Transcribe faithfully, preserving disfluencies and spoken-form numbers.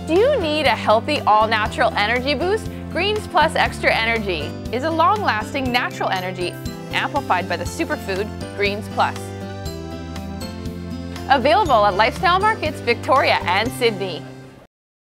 Do you need a healthy, all-natural energy boost? Greens Plus Extra Energy is a long-lasting natural energy amplified by the superfood Greens Plus. Available at Lifestyle Markets, Victoria and Sydney.